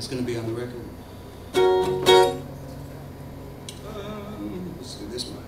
It's going to be on the record. Let's do this one.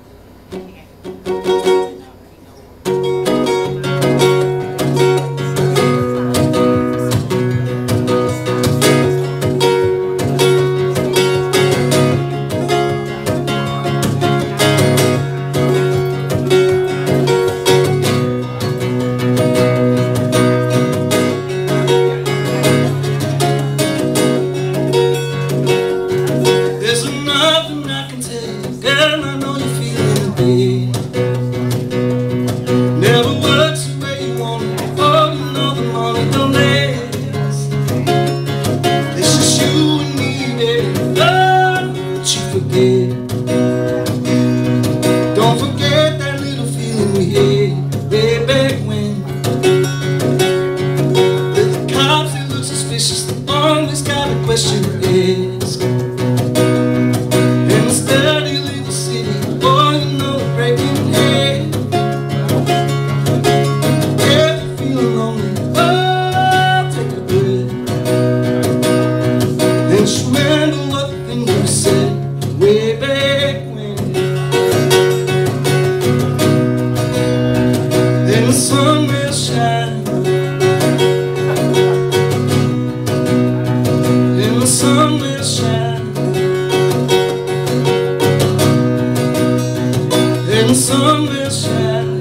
Never works the way you want it. Oh, you know the money don't last. It's just you and me, baby. Love, but you forget. Don't forget that little feeling we had way back when. With the cops that look suspicious, they always got a question to ask. In the steady little city, oh, you know the breaking head. Just remember what the things we said way back when. Then the sun will shine. Then the sun will shine. Then the sun will shine.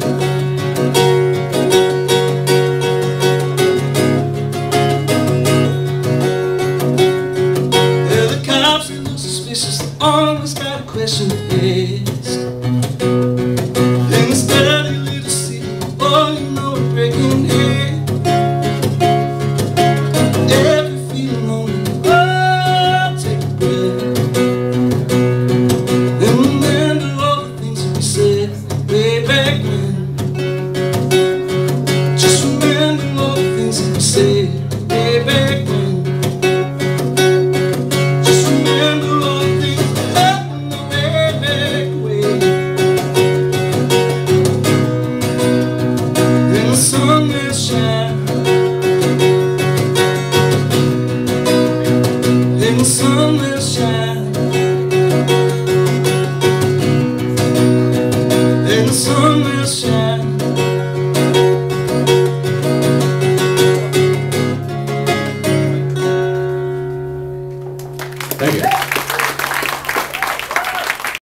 Always got a question to ask. In the steady little city, oh, you know we're breaking head. Every feeling lonely, oh, take a breath. Then remember all the things that we said way back when. Just remember all the things that we said way back when. Sun will shine. Then the sun will shine. Then the sun will shine.